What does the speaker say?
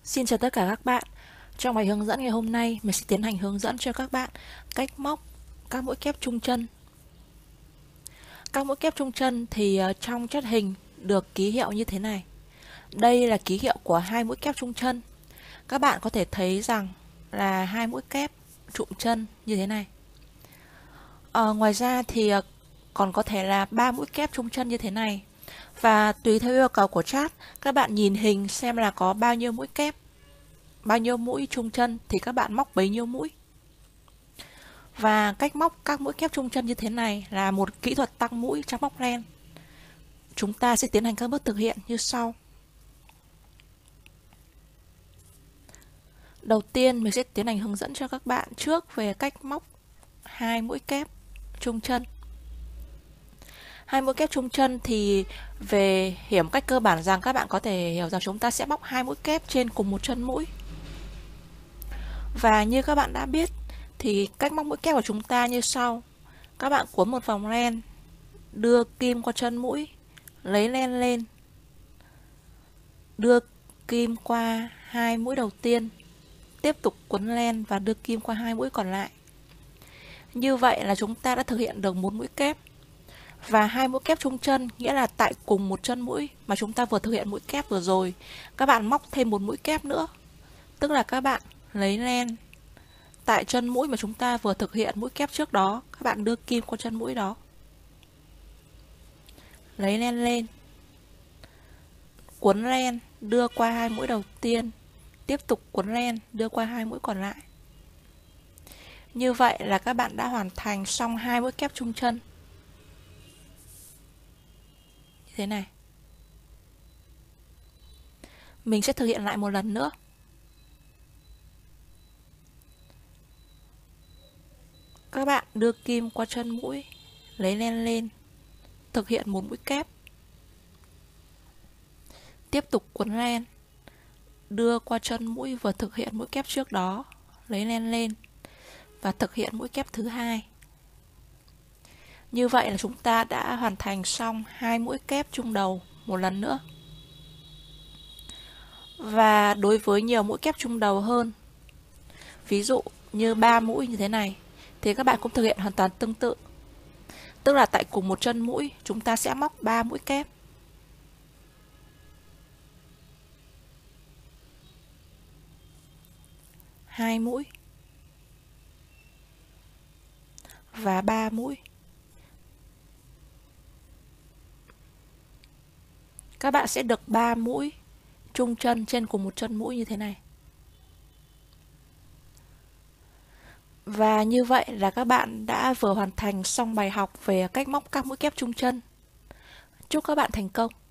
Xin chào tất cả các bạn. Trong bài hướng dẫn ngày hôm nay, mình sẽ tiến hành hướng dẫn cho các bạn cách móc các mũi kép trung chân. Các mũi kép trung chân thì trong chất hình được ký hiệu như thế này. Đây là ký hiệu của hai mũi kép trung chân. Các bạn có thể thấy rằng là hai mũi kép trụm chân như thế này. Ngoài ra thì còn có thể là ba mũi kép trung chân như thế này. Và tùy theo yêu cầu của chat, các bạn nhìn hình xem là có bao nhiêu mũi kép, bao nhiêu mũi trung chân thì các bạn móc bấy nhiêu mũi. Và cách móc các mũi kép trung chân như thế này là một kỹ thuật tăng mũi trong móc len. Chúng ta sẽ tiến hành các bước thực hiện như sau. Đầu tiên mình sẽ tiến hành hướng dẫn cho các bạn trước về cách móc hai mũi kép trung chân. Hai mũi kép trung chân thì về hiểu một cách cơ bản rằng các bạn có thể hiểu rằng chúng ta sẽ móc hai mũi kép trên cùng một chân mũi. Và như các bạn đã biết thì cách móc mũi kép của chúng ta như sau. Các bạn cuốn một vòng len, đưa kim qua chân mũi, lấy len lên, đưa kim qua hai mũi đầu tiên, tiếp tục cuốn len và đưa kim qua hai mũi còn lại. Như vậy là chúng ta đã thực hiện được một mũi kép. Và hai mũi kép trung chân nghĩa là tại cùng một chân mũi mà chúng ta vừa thực hiện mũi kép vừa rồi, các bạn móc thêm một mũi kép nữa. Tức là các bạn lấy len tại chân mũi mà chúng ta vừa thực hiện mũi kép trước đó, các bạn đưa kim qua chân mũi đó. Lấy len lên, cuốn len đưa qua hai mũi đầu tiên, tiếp tục cuốn len đưa qua hai mũi còn lại. Như vậy là các bạn đã hoàn thành xong hai mũi kép trung chân. Như thế này. Mình sẽ thực hiện lại một lần nữa. Các bạn đưa kim qua chân mũi, lấy len lên, thực hiện một mũi kép. Tiếp tục cuốn len, đưa qua chân mũi vừa thực hiện mũi kép trước đó, lấy len lên và thực hiện mũi kép thứ hai. Như vậy là chúng ta đã hoàn thành xong hai mũi kép trung đầu một lần nữa. Và đối với nhiều mũi kép trung đầu hơn, ví dụ như 3 mũi như thế này, thì các bạn cũng thực hiện hoàn toàn tương tự. Tức là tại cùng một chân mũi, chúng ta sẽ móc 3 mũi kép. Hai mũi và 3 mũi. Các bạn sẽ được 3 mũi trung chân trên cùng một chân mũi như thế này. Và như vậy là các bạn đã vừa hoàn thành xong bài học về cách móc các mũi kép trung chân. Chúc các bạn thành công.